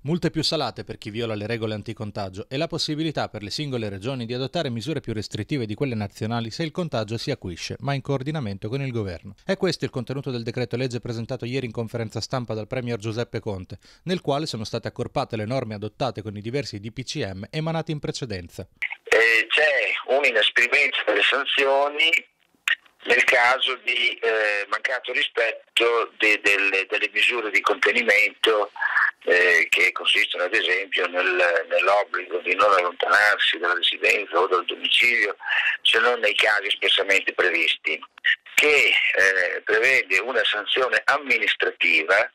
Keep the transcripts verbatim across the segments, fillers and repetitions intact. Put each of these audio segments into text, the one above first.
Multe più salate per chi viola le regole anticontagio e la possibilità per le singole regioni di adottare misure più restrittive di quelle nazionali se il contagio si acuisce, ma in coordinamento con il governo. È questo il contenuto del decreto legge presentato ieri in conferenza stampa dal premier Giuseppe Conte, nel quale sono state accorpate le norme adottate con i diversi D P C M emanati in precedenza. Eh, c'è un inasprimento delle sanzioni nel caso di eh, mancato rispetto de, delle, delle misure di contenimento eh, che consistono ad esempio nel, nell'obbligo di non allontanarsi dalla residenza o dal domicilio se non nei casi espressamente previsti, che eh, prevede una sanzione amministrativa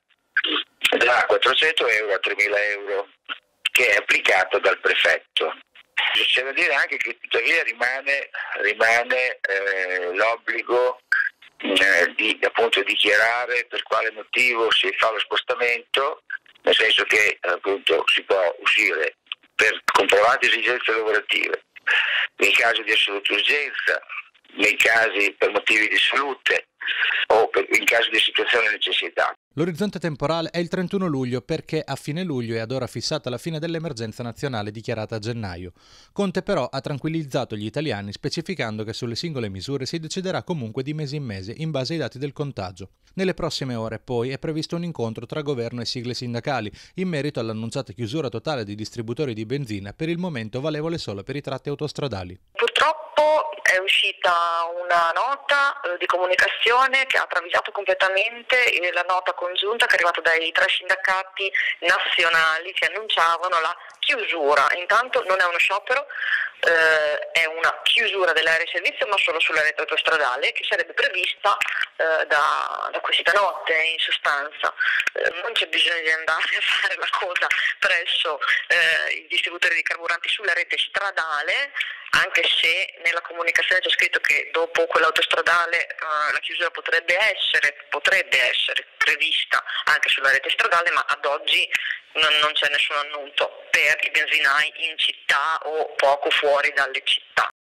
da quattrocento euro a tremila euro che è applicata dal prefetto. C'è da dire anche che tuttavia rimane, rimane eh, l'obbligo eh, di appunto dichiarare per quale motivo si fa lo spostamento, nel senso che appunto si può uscire per comprovate esigenze lavorative, nei casi di assoluta urgenza, nei casi per motivi di salute o per, in caso di situazione di necessità. L'orizzonte temporale è il trentuno luglio perché a fine luglio è ad ora fissata la fine dell'emergenza nazionale dichiarata a gennaio. Conte però ha tranquillizzato gli italiani specificando che sulle singole misure si deciderà comunque di mese in mese in base ai dati del contagio. Nelle prossime ore poi è previsto un incontro tra governo e sigle sindacali in merito all'annunciata chiusura totale di distributori di benzina, per il momento valevole solo per i tratti autostradali. Purtroppo è uscita una nota eh, di comunicazione che ha travisato completamente la nota congiunta che è arrivata dai tre sindacati nazionali che annunciavano la chiusura. Intanto non è uno sciopero, eh, è una chiusura dell'area di servizio ma solo sulla rete autostradale che sarebbe prevista eh, da, da questa notte in sostanza. Eh, non c'è bisogno di andare a fare la coda presso eh, i distributori di carburanti sulla rete stradale, anche se nella comunicazione c'è scritto che dopo quell'autostradale uh, la chiusura potrebbe essere, potrebbe essere prevista anche sulla rete stradale, ma ad oggi non, non c'è nessun annuncio per i benzinai in città o poco fuori dalle città.